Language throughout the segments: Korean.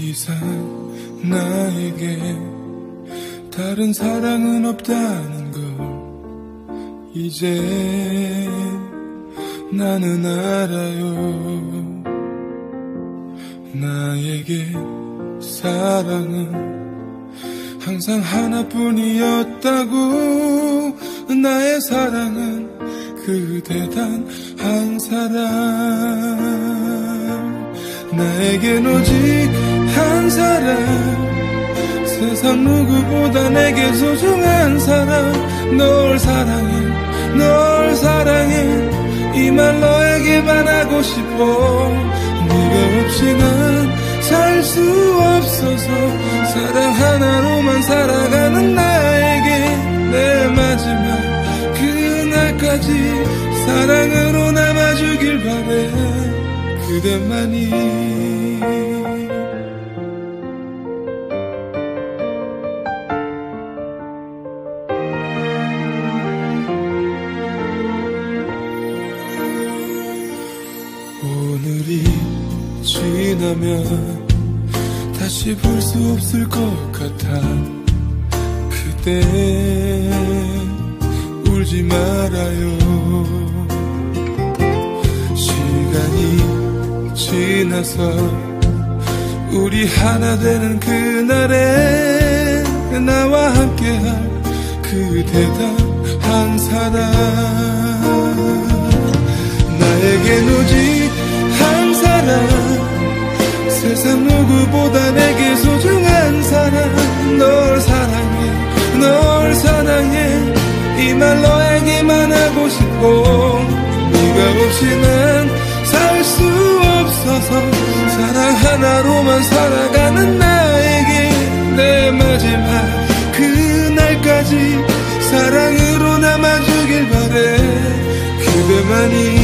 이상 나에게 다른 사랑은 없다는 걸 이제 나는 알아요. 나에게 사랑은 항상 하나뿐이었다고. 나의 사랑은 그대 단 한 사람. 나에겐 오직 한 사람, 세상 누구보다 내게 소중한 사람. 널 사랑해, 널 사랑해, 이 말 너에게만 하고 싶어. 네가 없이 난 살 수 없어서 사랑 하나로만 살아가는 나에게 내 마지막 그날까지 사랑으로 남아주길 바래. 그대만이. 오늘이 지나면 다시 볼 수 없을 것 같아. 그대 울지 말아요. 시간이 지나서 우리 하나 되는 그날에 나와 함께할 그대다 한 사람. 나에겐 오직 한 사람, 세상 누구보다 내게 소중한 사람. 널 사랑해, 널 사랑해, 이 말 너에게만 하고 싶어. 네가 없이 난 살 수 없어서 사랑 하나로만 살아가는 나에게 내 마지막 그날까지 사랑으로 남아주길 바래. 그대만이.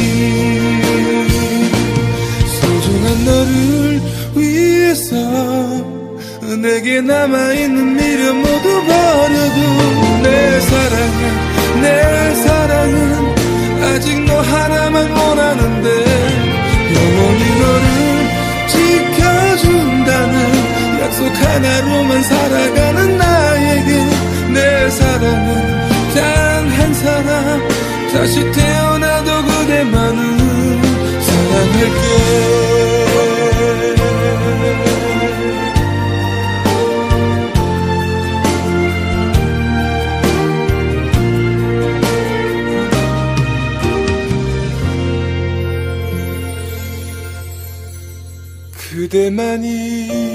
소중한 너를 위해서 내게 남아있는 미련 모두 버려도 내 사랑은, 내 사랑은 아직 너 하나만 원하는데. 영원히 너를 지켜준다는 약속 하나로만 살아가는 나에게 내 사랑은 단 한 사람. 다시 태어나도 그대만은 사랑할게. 그대만이.